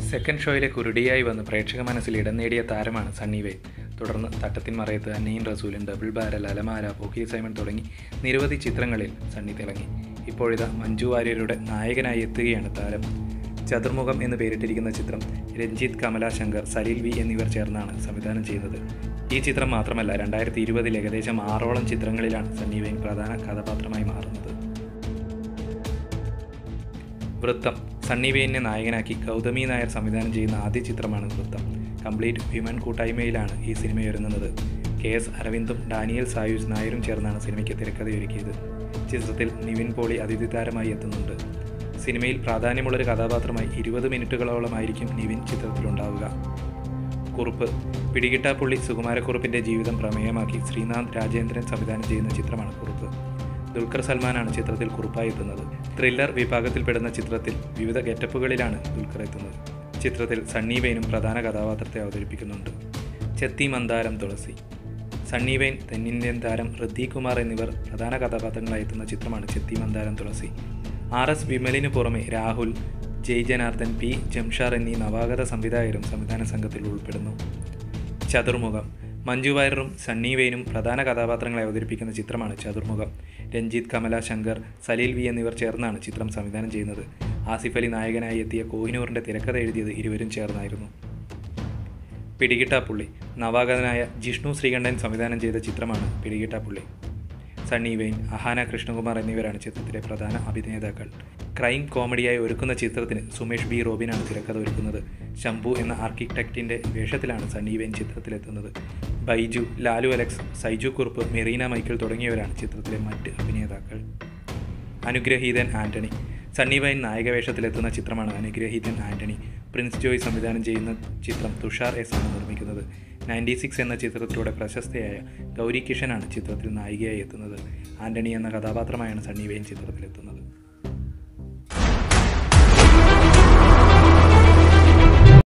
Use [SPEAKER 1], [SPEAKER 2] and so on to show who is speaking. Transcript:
[SPEAKER 1] Second ഷോയിലെ കുരുടിയായി വന്ന് പ്രേക്ഷക മനസ്സിൽ ഇടം നേടിയ താരമാണ് സണ്ണി വെയിൻ. തുടർന്ന് തട്ടത്തിൻ മറയത്ത്, അന്നയും റസൂലും, ഡബിൾ ബാരൽ, അലമാര, പോക്കി സൈമൺ തുടങ്ങി നിരവധി ചിത്രങ്ങളിൽ സണ്ണി തിളങ്ങി. ഇപ്പോഴിതാ മഞ്ജു വാര്യരുടെ നായകനായി എത്തുകയാണ് താരം. ചതുർമുഖം എന്ന് പേരിട്ടിരിക്കുന്ന ചിത്രം രഞ്ജിത്ത്, കമല ശങ്കർ, സലീൽ വി എന്നിവർ ചേർന്നാണ് സംവിധാനം ചെയ്യുന്നത്. ഈ ചിത്രം മാത്രമല്ല, 2020 ഏകദേശം 6ഓളം ചിത്രങ്ങളിലാണ് സണ്ണി വെയിൻ പ്രധാന കഥാപാത്രമായി മാറുന്നത്. വൃത്തം സണ്ണി വെയിനെ നായകനാക്കി ഗൗതമി നായർ സംവിധാനം ചെയ്യുന്ന ആദ്യ ചിത്രമാണ് വൃത്തം. കംപ്ലീറ്റ് വിമൻ കൂട്ടായ്മയിലാണ് ഈ സിനിമയൊരുങ്ങുന്നത്. KS അരവിന്ദും ഡാനിയൽ സായൂജ് നായരും ചേർന്നാണ് സിനിമയ്ക്ക് തിരക്കഥയൊരുക്കിയത്. ചിത്രത്തിൽ നിവിൻ പോളി അതിഥി താരമായി എത്തുന്നുണ്ട്. സിനിമയിൽ പ്രാധാന്യമുള്ളൊരു കഥാപാത്രമായി 20 മിനിറ്റുകളോളമായിരിക്കും നിവിൻ ചിത്രത്തിലുണ്ടാവുക. കുറുപ്പ് പിടികിട്ടാപ്പുള്ളി സുകുമാരക്കുറുപ്പിൻ്റെ ജീവിതം പ്രമേയമാക്കി ശ്രീനാഥ് രാജേന്ദ്രൻ സംവിധാനം ചെയ്യുന്ന ചിത്രമാണ് കുറുപ്പ്. ദുൽഖർ സൽമാനാണ് ചിത്രത്തിൽ കുറുപ്പായി എത്തുന്നത്. ത്രില്ലർ വിഭാഗത്തിൽപ്പെടുന്ന ചിത്രത്തിൽ വിവിധ ഗെറ്റപ്പുകളിലാണ് ദുൽഖർ എത്തുന്നത്. ചിത്രത്തിൽ സണ്ണി വെയിനും പ്രധാന കഥാപാത്രത്തെ അവതരിപ്പിക്കുന്നുണ്ട്. ചെത്തി മന്ദാരം തുളസി സണ്ണി വെയിൻ, തെന്നിന്ത്യൻ താരം ഋദ്ധി കുമാർ എന്നിവർ പ്രധാന കഥാപാത്രങ്ങളായി എത്തുന്ന ചിത്രമാണ് ചെത്തി മന്ദാരം തുളസി. RS വിമലിനു പുറമെ രാഹുൽ, ജയ് ജനാർദ്ദൻ, P ജംഷാർ എന്നീ നവാഗത സംവിധായകരും സംവിധാന സംഘത്തിൽ ഉൾപ്പെടുന്നു. ചതുർമുഖം മഞ്ജു വാര്യറും സണ്ണി വെയിനും പ്രധാന കഥാപാത്രങ്ങളെ അവതരിപ്പിക്കുന്ന ചിത്രമാണ് ചതുർമുഖം. രഞ്ജിത്ത്, കമല ശങ്കർ, സലീൽ വി എന്നിവർ ചേർന്നാണ് ചിത്രം സംവിധാനം ചെയ്യുന്നത്. ആസിഫ് അലി നായകനായി എത്തിയ കോഹിനൂറിൻ്റെ തിരക്കഥ എഴുതിയത് ഇരുവരും ചേർന്നായിരുന്നു. പിടികിട്ടാപ്പുള്ളി നവാഗതനായ ജിഷ്ണു ശ്രീകണ്ഠൻ സംവിധാനം ചെയ്ത ചിത്രമാണ് പിടികിട്ടാപ്പുള്ളി. സണ്ണി വെയിൻ, അഹാന കൃഷ്ണകുമാർ എന്നിവരാണ് ചിത്രത്തിലെ പ്രധാന അഭിനേതാക്കൾ. ക്രൈം കോമഡിയായി ഒരുക്കുന്ന ചിത്രത്തിന് സുമേഷ് B റോബിനാണ് തിരക്കഥ ഒരുക്കുന്നത്. ശംഭു എന്ന ആർക്കിടെക്റ്റിൻ്റെ വേഷത്തിലാണ് സണ്ണി വെയിൻ ചിത്രത്തിലെത്തുന്നത്. ബൈജു, ലാലു അലക്സ്, സൈജു കുറുപ്പ്, മെറീന മൈക്കിൾ തുടങ്ങിയവരാണ് ചിത്രത്തിലെ മറ്റ് അഭിനേതാക്കൾ. അനുഗ്രഹീതൻ ആൻ്റണി സണ്ണി വെയിൻ നായക വേഷത്തിലെത്തുന്ന ചിത്രമാണ് അനുഗ്രഹീതൻ ആൻ്റണി. പ്രിൻസ് ജോയ് സംവിധാനം ചെയ്യുന്ന ചിത്രം തുഷാർ S ആണ് നിർമ്മിക്കുന്നത്. 96 എന്ന ചിത്രത്തിലൂടെ പ്രശസ്തയായ ഗൗരി കിഷനാണ് ചിത്രത്തിൽ നായികയായി എത്തുന്നത്. ആൻ്റണി എന്ന കഥാപാത്രമായാണ് സണ്ണി വെയിൻ ചിത്രത്തിലെത്തുന്നത്.